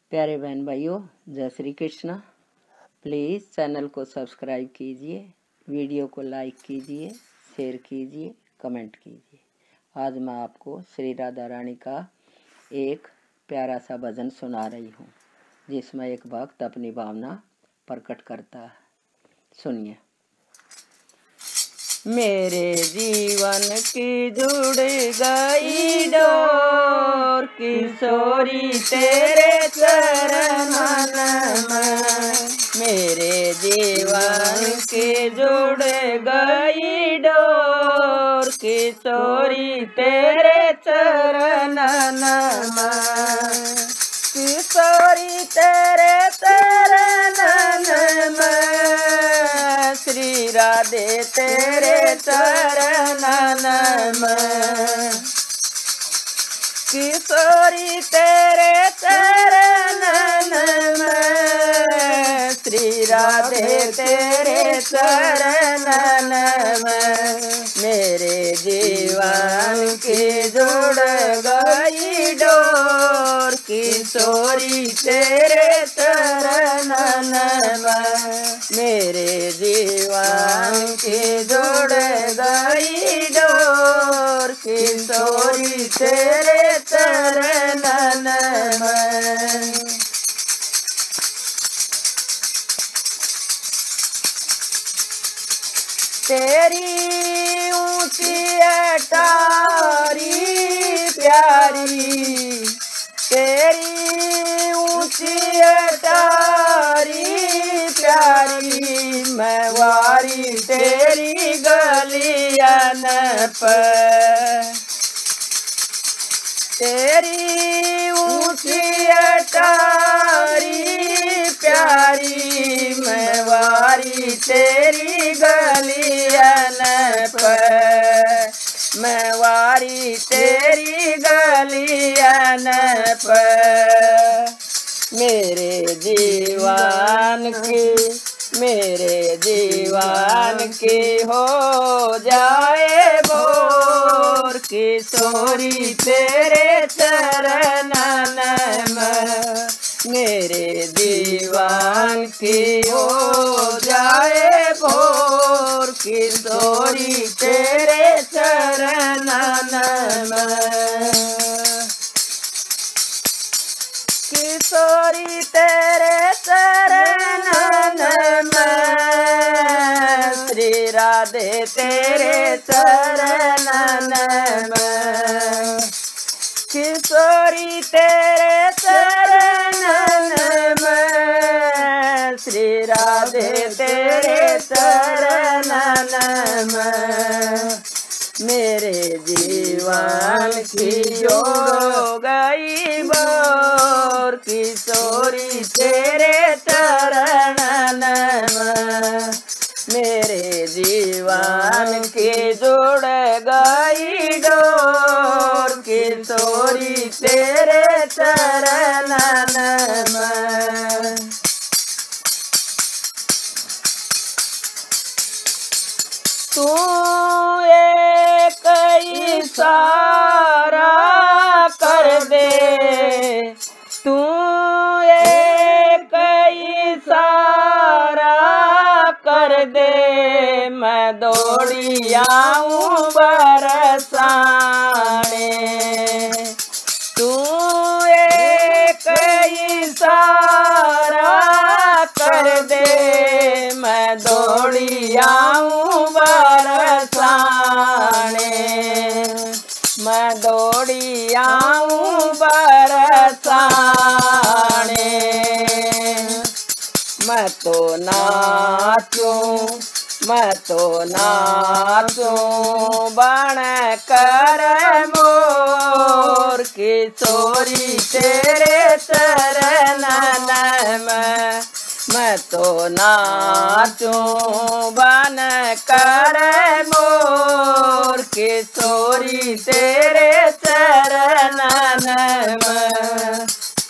प्यारे बहन भाइयों, जय श्री कृष्ण। प्लीज़ चैनल को सब्सक्राइब कीजिए, वीडियो को लाइक कीजिए, शेयर कीजिए, कमेंट कीजिए। आज मैं आपको श्री राधा रानी का एक प्यारा सा भजन सुना रही हूँ, जिसमें एक भक्त अपनी भावना प्रकट करता है। सुनिए। मेरे जीवन की जुड़ गई डोर, किशोरी तेरे चरणन में। मेरे जीवन की जुड़ गई डोर, किशोरी तेरे चरणन में। किशोरी तेरे चरणन में, श्री राधे तेरे चरणन में। किशोरी तेरे चरणन में, श्री राधे तेरे चरणन में। मेरे जीवन की जुड़ गई डोर, किशोरी तेरे चरणन में। मेरे जीवन की जुड़ गई डोर, किशोरी तेरे चरणन में। तेरी ऊंची अटारी प्यारी, तेरी ऊंची अटारी प्यारी, मैं वारी तेरी गलियन पर। तेरी ऊंची अटारी प्यारी, मैं वारी तेरी गलियन पर। मैं वारी तेरी गलियन पर। मेरे जीवन की हो जाए बोर, किशोरी तेरे चरणन में। मेरे जीवन की हो जाए बोर, किशोरी तेरे चरणन में। किशोरी तेरे चरणन में, श्री राधे तेरे चरणन में। किशोरी तेरे चरणन में, श्री राधे तेरे चरणन में। मेरे जीवन की हो गई बोर, किशोरी तेरे चरणन में। मेरे जीवन की जुड़ गई डोर, किशोरी तेरे चरणन में। तू एक इशारा कर दे, तू एक इशारा कर दे, मैं दौड़ी आऊं बरसाने। तू एक इशारा कर दे, मैं दौड़ी आऊं बरसाने। मैं दौड़ी आऊं बरसाने। मैं तो नाचूं बन कर मोर, किशोरी तेरे चरणन में। मैं तो नाचूं बन कर मोर, किशोरी तेरे चरणन में।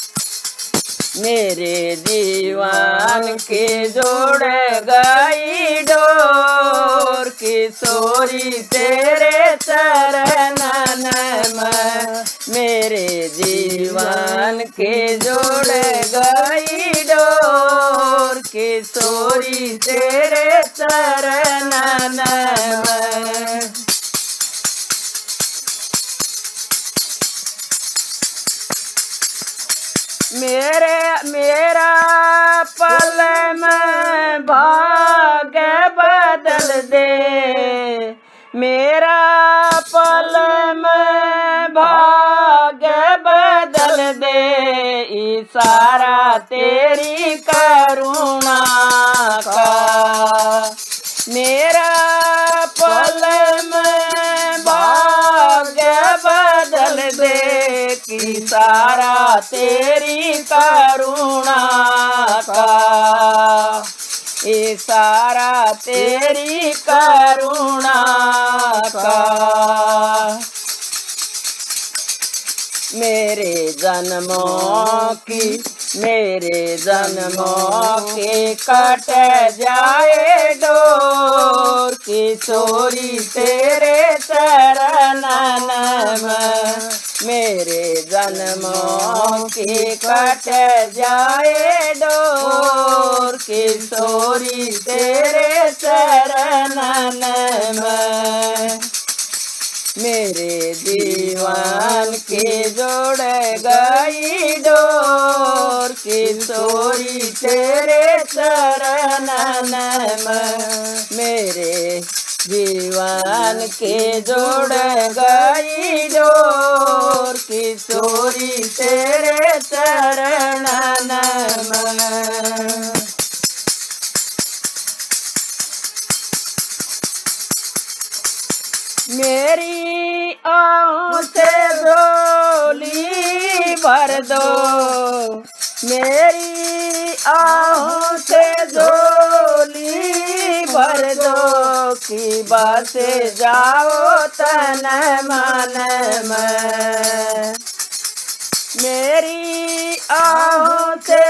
मेरे जीवन की जोड़ गई डोर, किशोरी तेरे चरणन में मेरे जीवन के जोड़ गई डोर। किशोरी तेरे चरणन में मेरा पल में भाग्य बदल दे। मेरा पल में भाग्य बदल दे। इशारा तेरी करुणा का। मेरा पल में भाग्य बदल दे। इशारा तेरी करुणा का। इशारा तेरी करुणा का। मेरे जन्मों के कट जाए डोर। किशोरी तेरे चरणन में मेरे जन्मों के कट जाए डोर। किशोरी तेरे चरणन में मेरे जीवन के जोड़ गई डोर। किशोरी तेरे चरणन में मेरे जीवन के जोड़ गई डोर। किशोरी तेरे चरणन में मेरी आँखों से झोली भर दो। मेरी आँखों से झोली भर दो। कि बस जाओ तन मन में। मेरी आँखों से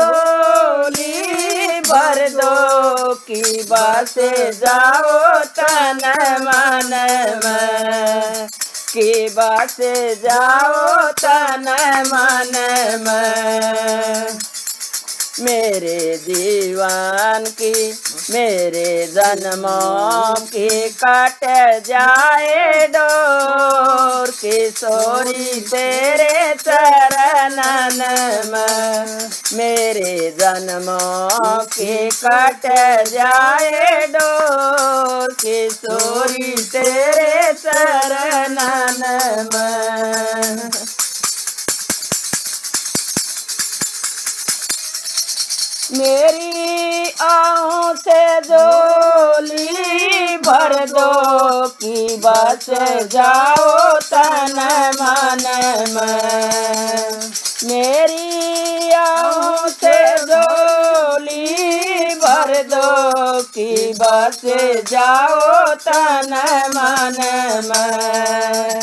झोली भर दो। कि बस जाओ तन मन में। कि बस जाओ तन मन में। मेरे जीवन की मेरे जन्मों की कट जाए डोर। किशोरी तेरे चरणन में मेरे जन्मों की कट जाए डोर। किशोरी तेरे चरणन में मेरी आँखों से झोली भर दो। कि बस जाओ तन मन में। मेरी आँखों से झोली भर दो। कि बस जाओ तन मन में।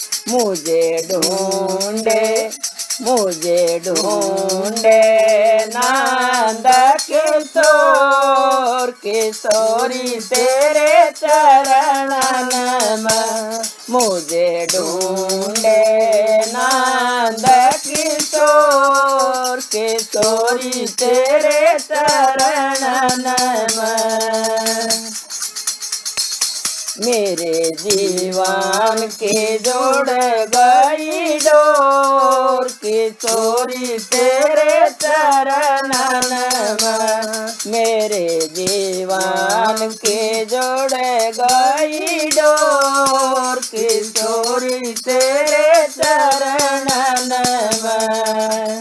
मुझे ढूंढे नंद किशोर। किशोरी तेरे चरणन में मुझे ढूंढे नंद किशोर। किशोरी तेरे चरणन में मेरे जीवन के जोड़ गई डोर। किशोरी तेरे चरणन में मेरे जीवन के जोड़ गई डोर। किशोरी तेरे चरणन में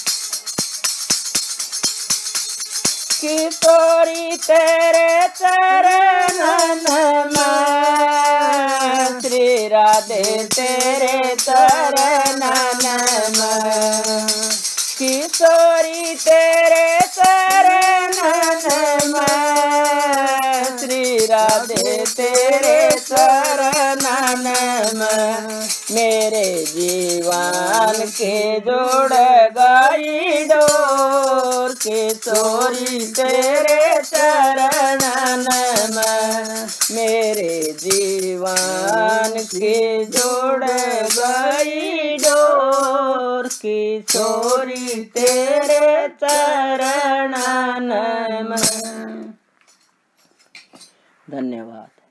किशोरी तेरे चरणन में। श्री राधे तेरे चरणन में। किशोरी तेरे चरणन में। श्री राधे तेरे चरणन में मेरे जीवन के जोड़ गई डोर। किशोरी तेरे चरणन में मेरे जीवन की जुड़ गई डोर, किशोरी तेरे चरणन में। धन्यवाद।